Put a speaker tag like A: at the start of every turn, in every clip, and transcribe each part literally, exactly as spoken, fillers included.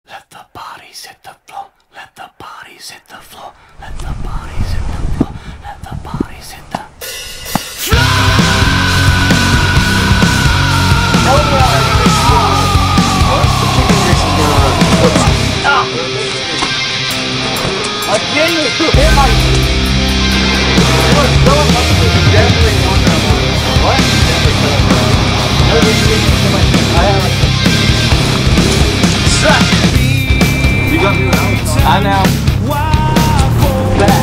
A: Let the bodies hit the floor. Let the bodies hit the floor. Let the bodies hit the floor. Let the bodies hit the floor.
B: Again, you hit my. You were so much definitely on that one. What? I have You got me now. I know. Back.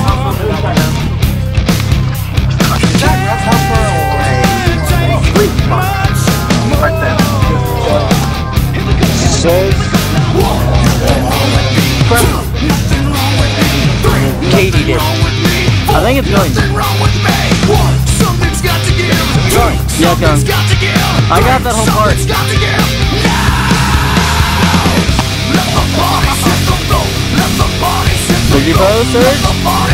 B: That's how far away. Right there. So. Katie did. I think it's going. Yeah, it's going. I got that whole part. Did you pose, sir? Yep.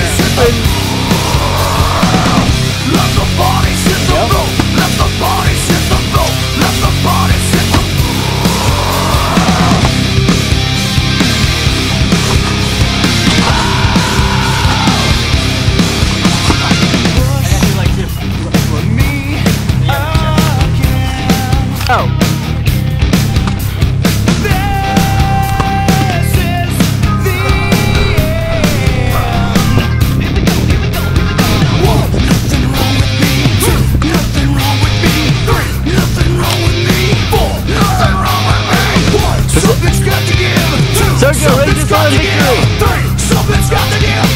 B: Oh. Sergio, ready to find victory! Three, something's got to give!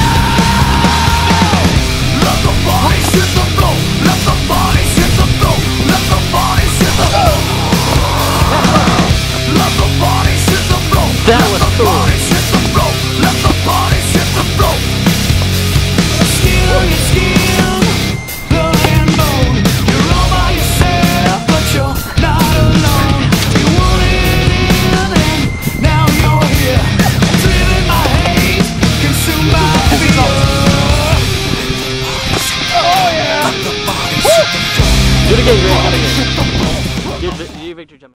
B: Now! Let the bodies hit the floor! Let the bodies hit the floor! Let the bodies hit the floor! Let the bodies hit the floor! That was cool! Let the bodies hit the floor! Let the bodies hit the floor! Skill, your skill, blood and bone. You're all by yourself, but you're not alone. You wanted it in and now you're here. Driven by hate, consumed by fear. Oh yeah! Let the bodies hit the floor. Do it again, Greg. Do it again. You, you, Victor, jump.